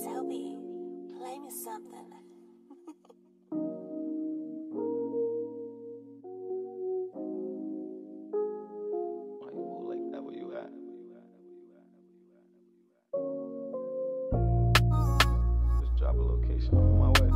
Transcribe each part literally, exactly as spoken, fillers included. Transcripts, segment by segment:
Toby, play me something. Why you move like that? Where you at? Just drop a location. I'm on my way.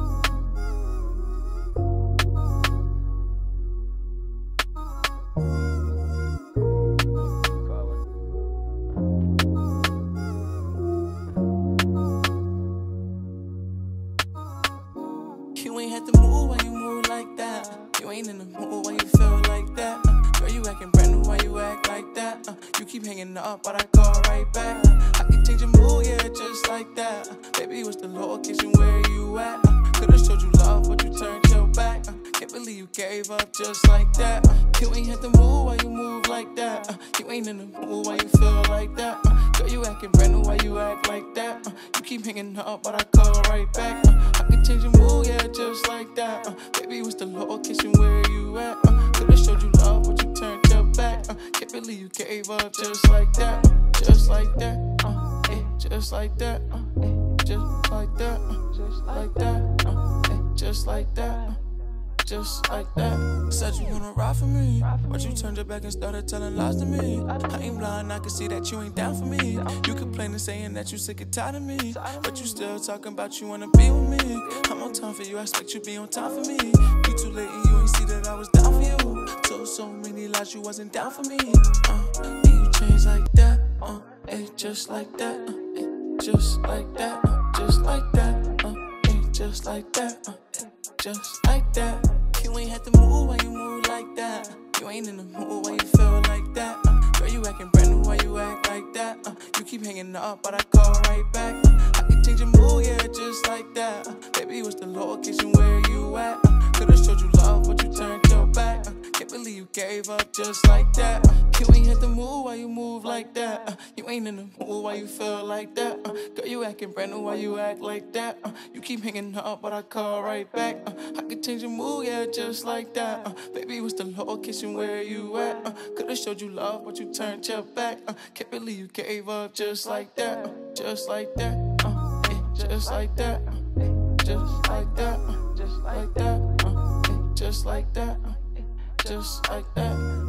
You ain't had to move why you move like that. You ain't in the mood why you feel like that. Uh, girl, you acting brand new why you act like that. Uh, you keep hanging up, but I call right back. Uh, I can change your mood, yeah, just like that. Uh, baby, what's the location where you at? Uh, Could've showed you love, but you turned your back. Uh, can't believe you gave up just like that. Uh, you ain't had to move why you move like that. Uh, you ain't in the mood why you feel like that. Uh, girl, you acting brand new why you act like that. Uh, you keep hanging up, but I call right back. Uh, I can change your mood, yeah, just like that. Uh, baby, what's the location where you at? Uh, Could've showed you love, but you turned your back. Uh, can't believe you gave up just like that. Uh, just like that. Uh, eh, just like that. Uh, eh, just like that. Uh, just like that. Uh, eh, just like that. Uh, Just like that. Said you wanna ride for me, but you turned your back and started telling lies to me. I ain't blind, I can see that you ain't down for me. You complaining, saying that you sick and tired of me, but you still talking about you wanna be with me. I'm on time for you, I expect you be on time for me. You too late and you ain't see that I was down for you. Told so many lies you wasn't down for me. Uh, and you changed like that, uh, eh, just like that, uh, eh, just like that, uh, just like that, uh, eh, just like that, uh, eh, just like that. You ain't had to move why you move like that. You ain't in the mood why you feel like that. Uh, girl, you acting brand new why you act like that. Uh, you keep hanging up, but I call right back. Uh, I can change your mood, yeah, just like that. Uh, baby, what's the location where you at? Uh, Could've showed you love, but you turned your back. Uh, can't believe you gave up just like that. Uh, you ain't had to move why you move like that. Uh, you ain't in the mood why you feel like that. Uh, girl, you acting brand new why you act like that. Uh, you keep hanging up, but I call right back. Uh, I can change your mood, yeah, just like that. Uh, baby, what's the location where you at? Uh, Could've showed you love, but you turned your back. Uh, can't believe you gave up just like that. Uh, just like that. Uh, eh, just like that. Uh, eh, just like that. Uh, just like that. Uh, eh, just like that. Uh, just like that.